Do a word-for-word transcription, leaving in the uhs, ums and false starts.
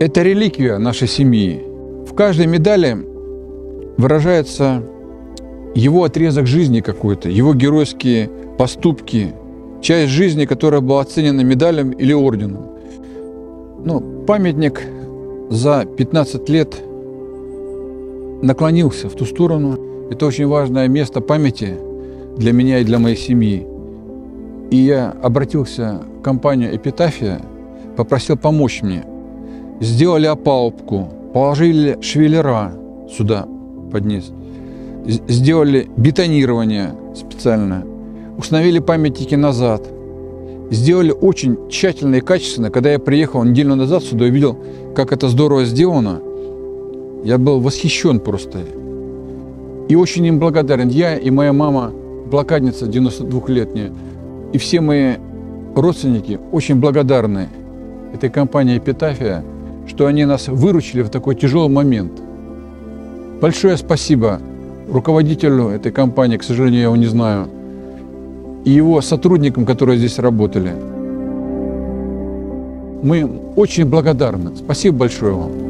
Это реликвия нашей семьи. В каждой медали выражается его отрезок жизни какой-то, его геройские поступки, часть жизни, которая была оценена медалью или орденом. Ну, памятник за пятнадцать лет наклонился в ту сторону. Это очень важное место памяти для меня и для моей семьи. И я обратился в компанию «Эпитафия», попросил помочь мне. Сделали опалубку, положили швеллера сюда под низ, сделали бетонирование специально, установили памятники назад, сделали очень тщательно и качественно. Когда я приехал неделю назад сюда и увидел, как это здорово сделано, я был восхищен просто. И очень им благодарен. Я и моя мама, блокадница девяностодвухлетняя, и все мои родственники очень благодарны этой компании «Эпитафия», что они нас выручили в такой тяжелый момент. Большое спасибо руководителю этой компании, к сожалению, я его не знаю, и его сотрудникам, которые здесь работали. Мы очень благодарны. Спасибо большое вам.